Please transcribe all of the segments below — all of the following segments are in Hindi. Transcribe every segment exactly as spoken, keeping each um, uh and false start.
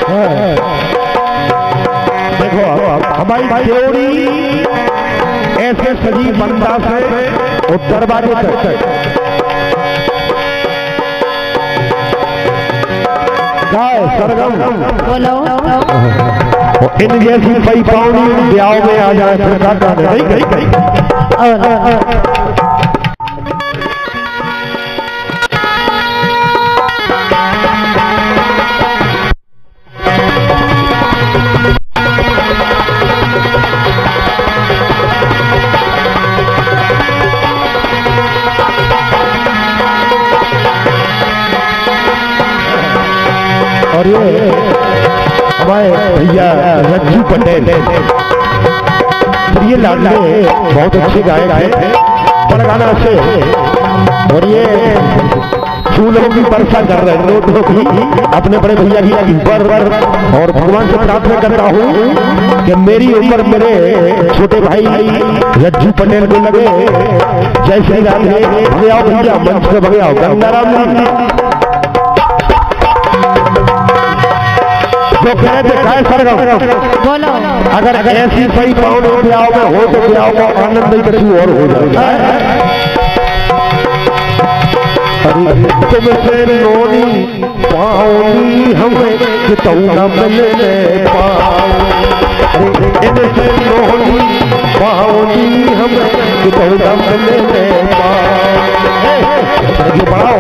देखो हमारी देवड़ी ऐसे सजी बंदा से और दरवाजे तक गाय सरगम बोलो इन जैसी कई पावनी ब्याह में आ जाए फिर का नहीं गई गई और ये हमारे भैया रज्जू पटेल प्रिय लाडले बहुत अच्छे गायक हैं बड़गाना से। और ये फूलों की वर्षा कर रहे हैं नोटों की अपने बड़े भैया की ऊपर। और भगवान से प्रार्थना करता हूँ कि मेरी उम्र मेरे छोटे भाई रज्जू पटेल को लगे। जय श्री राम। भैया भैया मंच पे भैया गंगाराम जो कहते हैं सरगम बोलो अगर ऐसी सही पावनी ब्याह में हो तो ब्याह का आनंद ही कभी और हो जाएगा। तुमसे नोनी पावनी हमें कितना मिलने पाओ इनसे नोनी पावनी हमें कितना मिलने पाओ।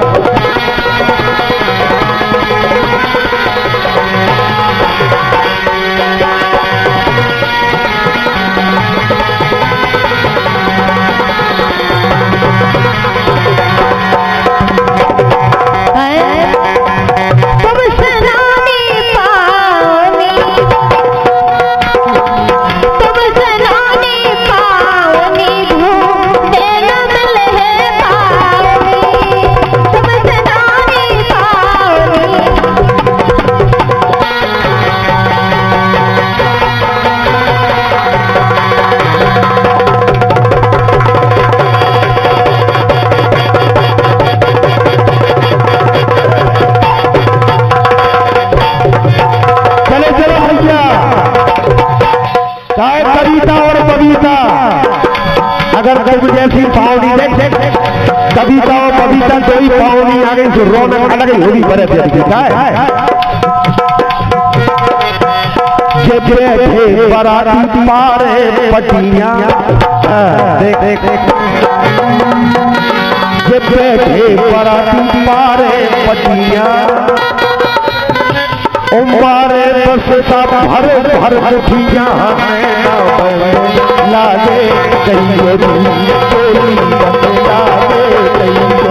अगर कभी जैसी पावनी देखे कविता और कविता दो ही पावनी आ गई तो रौनक अलग ही होगी। बड़े बैठे बाराती पारे पटिया देख देख बैठे बाराती पारे पटिया उम्बारे बसता भर भर कुठिया लागे कहियो चोरी लागे कहियो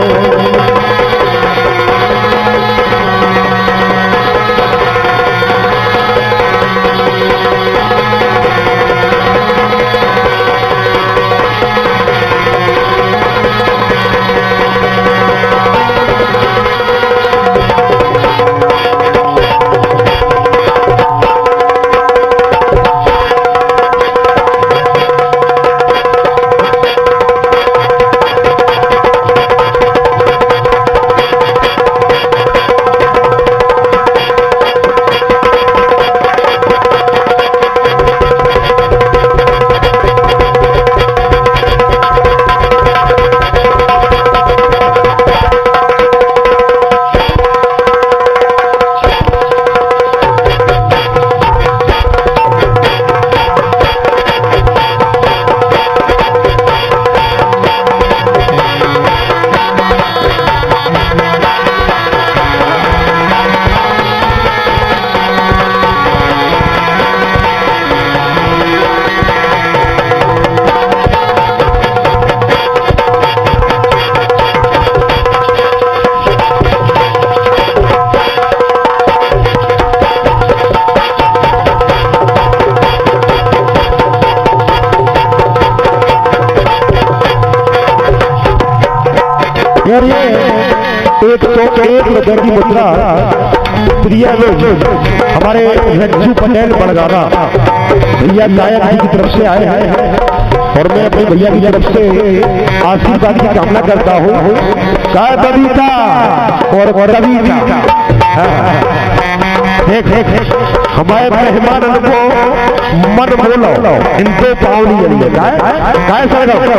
और ये एक तो एक नगर की मुद्रा प्रिय लोग हमारे रज्जू पटेल बड़गाना भैया गायक जी की तरफ से आए हैं और मैं अपने भैया की तरफ से आशीर्वाद की कामना करता हूँ। कविता और कविता देख हमारे मेहमान को मन बोलो इनको पावनी जरिए गाय गाय सरगम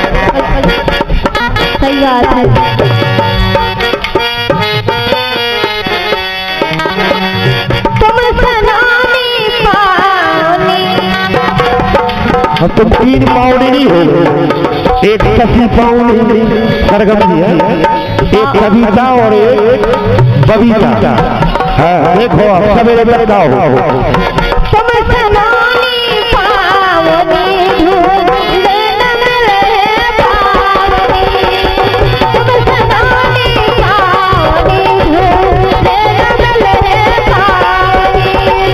सही बात है। तुम सनानी पावनी अब तुम तीन पावनी नहीं हो, एक सखी पावनी सरगम जी है, एक कविता और एक बबीता। हाँ देखो अब सवेरे तक गाओ। तुम सनानी पावनी ढूंढने मिले पावनी, तुम सनानी पावनी ढूंढने मिले पावनी।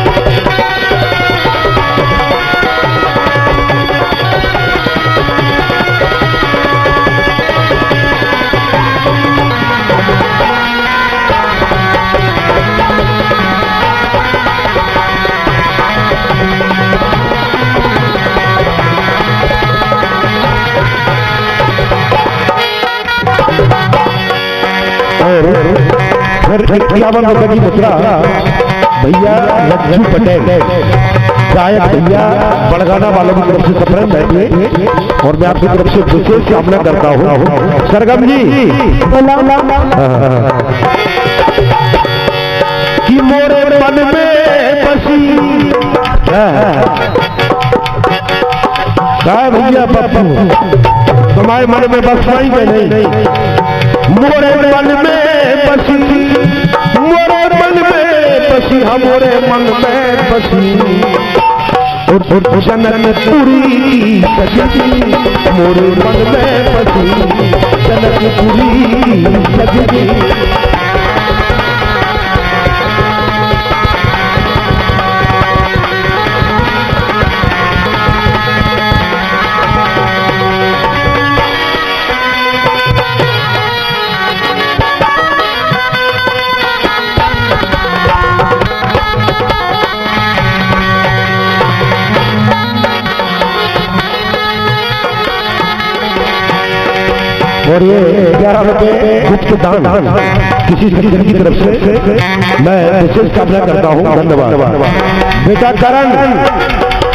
फिर इक्यावन रुपए की मुद्रा भैया लज्जू पटेल गायक भैया बड़गाना वालों की तरफ से सफर बैठे और मैं आपकी तरफ से विशेष कामना करता हूँ। सरगम जी कि मोरे मन में बसी गाय भैया पप्पू तुम्हारे मन में बस पाई नहीं, मोरे मन में बसी, मोरे मन में बसी, हमारे मन में बसी और जनकपुरी सजनी, मोरे मन में बसी जनकपुरी सजनी। और ये ग्यारह रुपए गुप्त दान किसी सज्जन की तरफ से मैं विशेष कामना करता हूँ। धन्यवाद बेटा करण।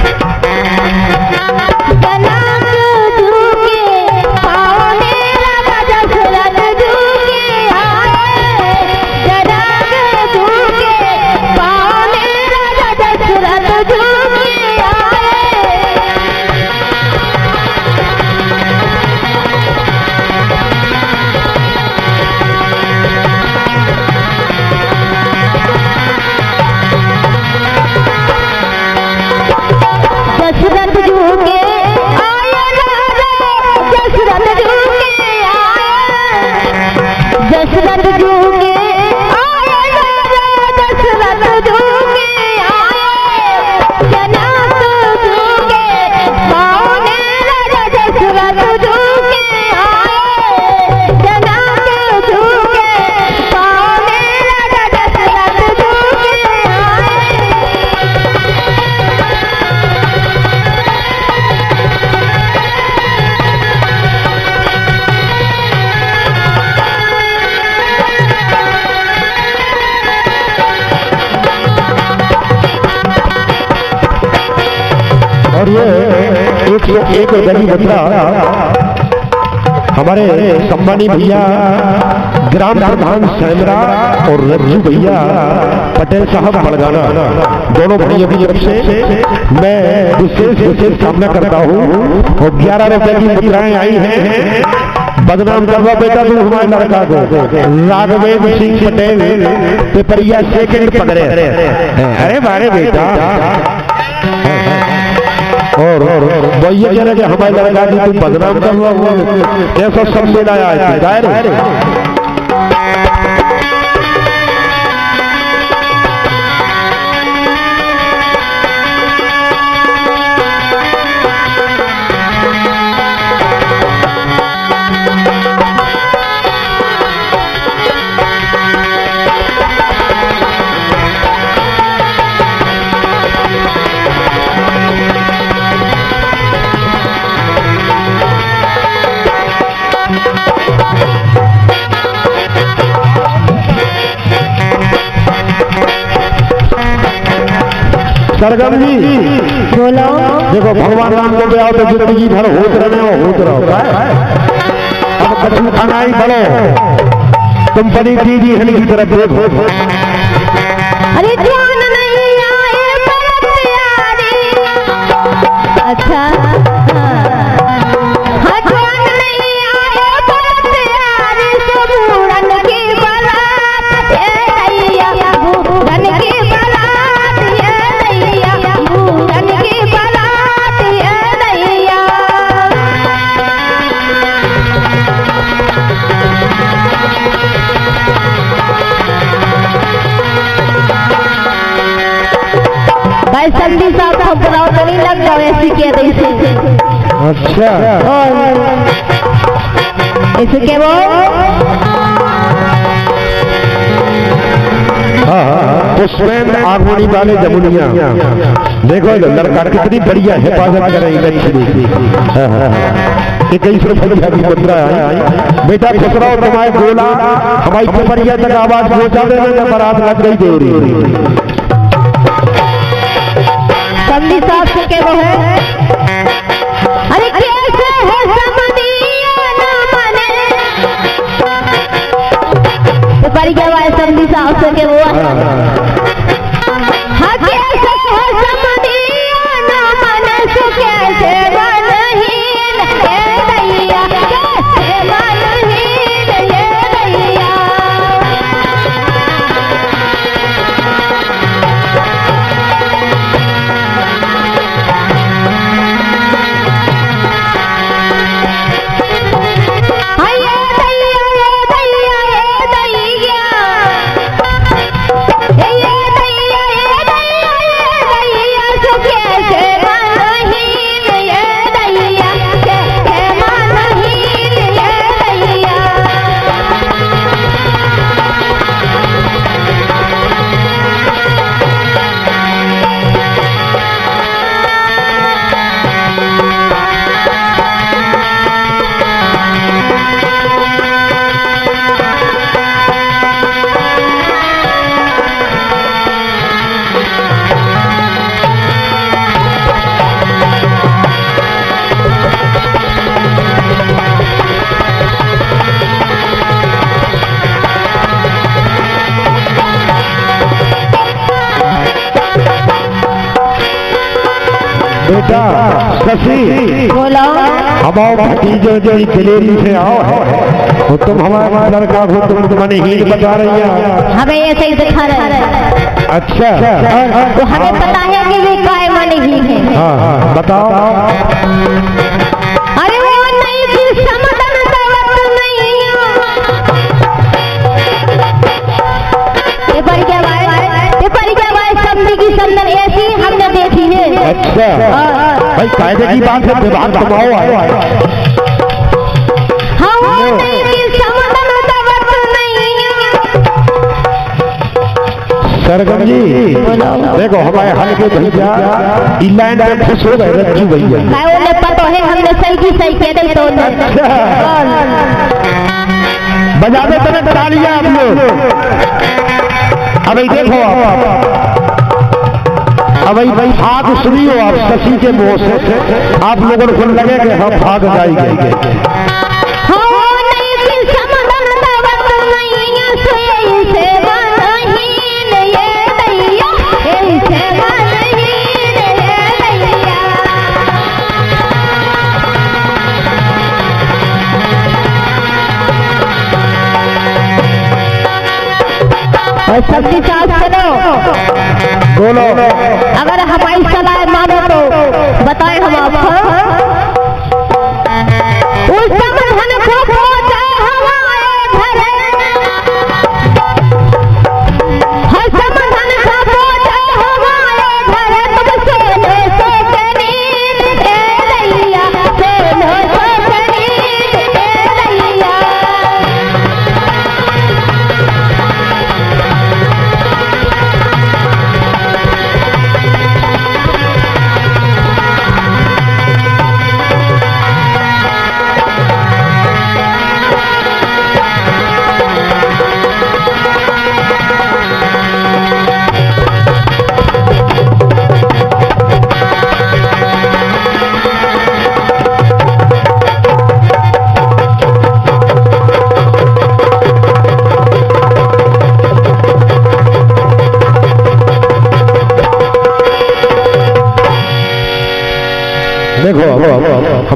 और ये एक एक गरीब मुद्रा हमारे संबानी भैया ग्राम प्रधान सैमरा और रज्जू भैया पटेल साहब बड़गाना दोनों भाइयों की तरफ से मैं विशेष विशेष कामना करता हूँ। और ग्यारह रुपए की मुद्राएं आई हैं। बदनाम करवा बेटा तू हमारे लड़का को राघवेंद्र सिंह पटेल पेपरिया सेकंड पकड़े। अरे बारे बेटा और भैया कह रहे हमारे लड़का की तुम बदनाम करवा कैसा सब मिलाया है। सरगम जी बोलो। देखो भगवान राम को ब्याह तो जिंदगी भर होत रहे हो होत रहो अब कछु खाना ही बढ़ो तुम बड़ी दीदी हन की तरफ देखो। अरे ध्यान नहीं आए बरत यारी। अच्छा हाँ ध्यान नहीं आए बरत यारी सुबूरन की बारात ये दैया बूरन की बारात ये दैया बूरन की बारात ये दैया। भाई संधि साहब को बुलाओ तो नहीं लग जाओ ऐसी के ऐसे। अच्छा ऐसे के वो पुष्पेंद्र आगमनी वाले जमुनिया देखो लड़का कितनी बढ़िया हिफाजत करें लक्ष्मी इक्कीस रुपया की मुद्रा है बेटा खुश रहो तुम्हारे गोला हमारी पिपरिया तक आवाज पहुंचा देने बारात लग गई देवरी। संधि साहब से के वो है अरे कैसे है समदिया ना मने तो परी क्या वाले संधि साहब से के वो हाँ कैसे है समदिया ना मने सो कैसे मनहीन ये दैया कैसे मनहीन ये दैया। बेटा शशि बोलो। हम आओ भतीजे जो दिलेरी से आओ है तो तुम हमारा लड़का को तुम तुम्हारे हीर बता रही है हमें ऐसे ही दिखा रहे हैं। अच्छा तो हमें पता है कि वे काय माने ही है। हाँ हाँ बताओ। अरे वो नहीं थी समदन दवत नहीं ये पर क्या बात ये पर क्या बात समझी की संदन ऐसी हमने देखी है। अच्छा भाई कायदे की बात है विभाग कमाओ आए हाँ वो नहीं थी समदन दवत नहीं। सरगम जी देखो हमारे हल्के भैया इंग्लैंड में खुश हो गए रज्जू भैया काय उन्हें पता है हमने सही की सही कह दी तो बजा दे तुम्हें तालियां आप लोग। अब देखो आप अब भाई भाग सुनियो आप शशि के मुंह से आप लोगों को लगे कि हम भाग जाएंगे। और सबकी साथ चलो बोलो अगर हमारी सलाह मानो तो बताएं हम आपको उस समझन को पहुंचा हमारे घर हर समझन को पहुंचा हमारे घर तुम सोनो सोचनी दे दैया सोनो सोचनी दे दैया।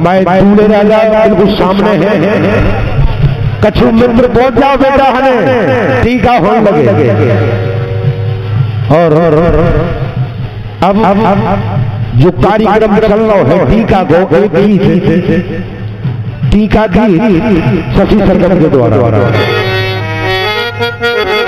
मैं दूल्हे राजा बिल्कुल सामने है, कछु मित्र पहुंच जाओ बेटा हने टीका होने लगे। और अब अब जो कार्यक्रम चल रहा है टीका को टीका की शशि सरगम के द्वारा